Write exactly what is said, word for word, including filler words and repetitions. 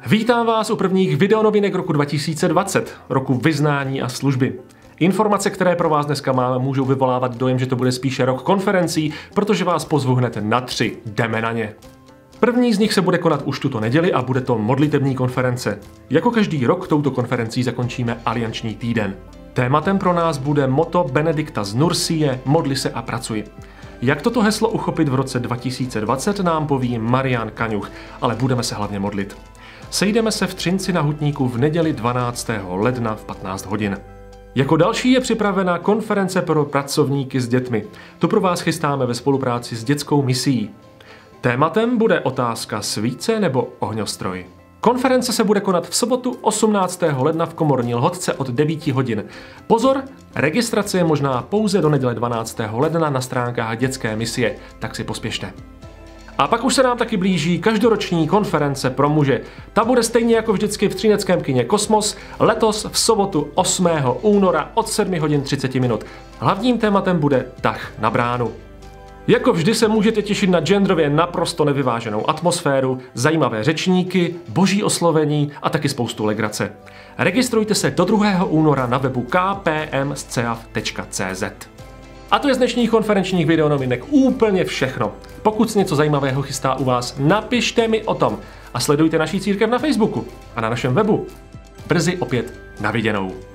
Vítám vás u prvních videonovinek roku dva tisíce dvacet, roku vyznání a služby. Informace, které pro vás dneska máme, můžou vyvolávat dojem, že to bude spíše rok konferencí, protože vás pozvu hned na tři. Jdeme na ně. První z nich se bude konat už tuto neděli a bude to modlitební konference. Jako každý rok touto konferencí zakončíme alianční týden. Tématem pro nás bude motto Benedikta z Nursie Modli se a pracuj. Jak toto heslo uchopit v roce dva tisíce dvacet nám poví Marian Kaňuch, ale budeme se hlavně modlit. Sejdeme se v Třinci na Hutníku v neděli dvanáctého ledna v patnáct hodin. Jako další je připravena konference pro pracovníky s dětmi. Tu pro vás chystáme ve spolupráci s dětskou misií. Tématem bude otázka svíce nebo ohňostroj. Konference se bude konat v sobotu osmnáctého ledna v Komorní Lhotce od devíti hodin. Pozor, registrace je možná pouze do neděle dvanáctého ledna na stránkách dětské misie, tak si pospěšte. A pak už se nám taky blíží každoroční konference pro muže. Ta bude stejně jako vždycky v třineckém kině Kosmos, letos v sobotu osmého února od sedmi hodin třicet minut. Hlavním tématem bude tah na bránu. Jako vždy se můžete těšit na genderově naprosto nevyváženou atmosféru, zajímavé řečníky, boží oslovení a taky spoustu legrace. Registrujte se do druhého února na webu k p m s c a f tečka c z. A to je z dnešních konferenčních videonovinek úplně všechno. Pokud se něco zajímavého chystá u vás, napište mi o tom a sledujte naší církev na Facebooku a na našem webu. Brzy opět na viděnou.